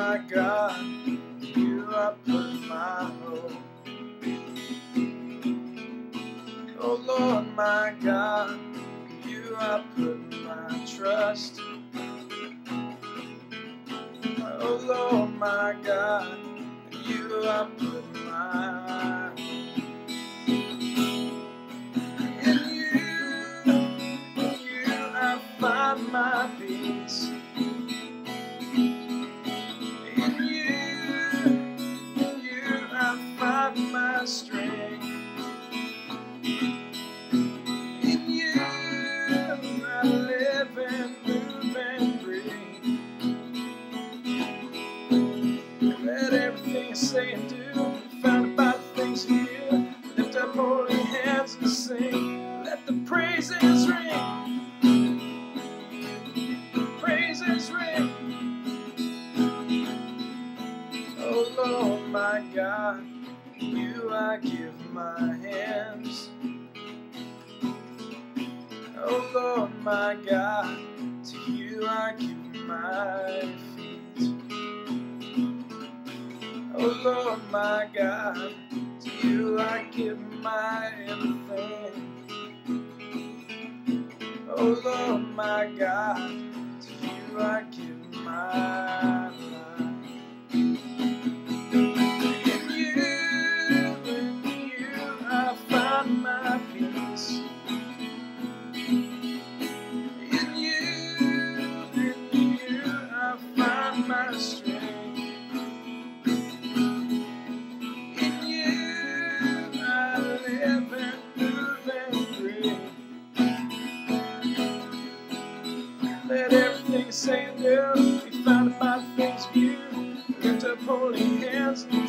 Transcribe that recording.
my God, you I put my hope. Oh Lord, my God, you I put my trust. Oh Lord, my God, you I put my hope. In you I find my peace. In you I find my strength. In you I live and move and breathe. Let everything I say and do be found about the things you do. Lift up holy hands and sing. Let the praises ring. Praises ring. Oh Lord, my God, you I give my hands. Oh Lord, my God, to you I give my feet. Oh Lord, my God, to you I give my everything. Oh Lord, my God, to you I give my life. In you I find my peace. In you I find my strength. In you I live and move and breathe. Let everything I say and do be found by the things of you. Lift up holy hands and